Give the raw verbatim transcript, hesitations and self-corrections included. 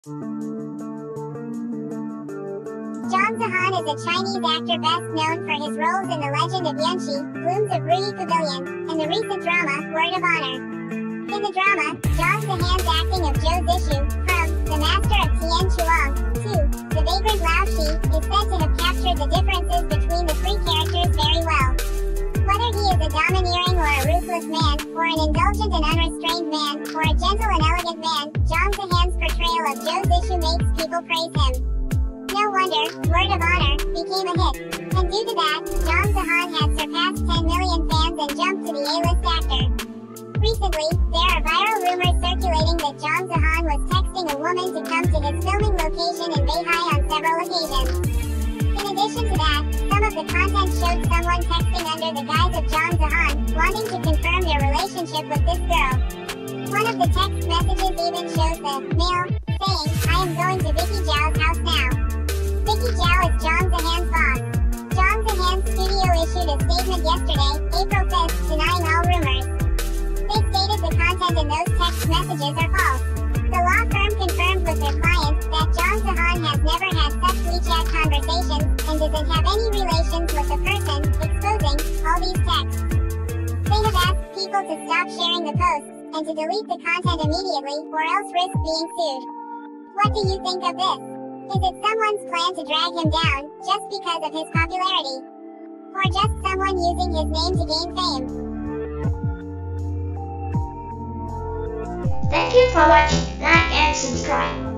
Zhang Zihan is a Chinese actor best known for his roles in The Legend of Yanxi, Blooms of Ruyi Pavilion, and the recent drama, Word of Honor. In the drama, Zhang Zihan's acting of Zhou Zishu, from The Master of Tian Chuang, to The Vagrant Lao Shi, is said to have captured the differences between the three characters very well. Whether he is a domineering or a ruthless man, or an indulgent and unrestrained man, or a gentle and elegant man, Zhang Zihan's portrayal of Zhou Zishu makes people praise him. No wonder Word of Honor became a hit. And due to that, Zhang Zihan has surpassed ten million fans and jumped to the A-list actor. Recently, there are viral rumors circulating that Zhang Zihan was texting a woman to come to his filming location in Beihai on several occasions. In addition to that, some of the content showed someone texting under the guise of Zhang Zihan, wanting to confirm their relationship with this girl. One of the text messages even shows the male saying, "I am going to Vicky Zhao's house now." Vicky Zhao is Zhang Zihan's boss. Zhang Zihan's studio issued a statement yesterday, April fifth, denying all rumors. They stated the content in those text messages are false. The law firm confirmed with their client that Zhang Zihan has never had such WeChat conversations and doesn't have any relations with the person exposing all these texts. They have asked people to stop sharing the posts and to delete the content immediately or else risk being sued. What do you think of this? Is it someone's plan to drag him down just because of his popularity? Or just someone using his name to gain fame? Thank you for watching, like and subscribe.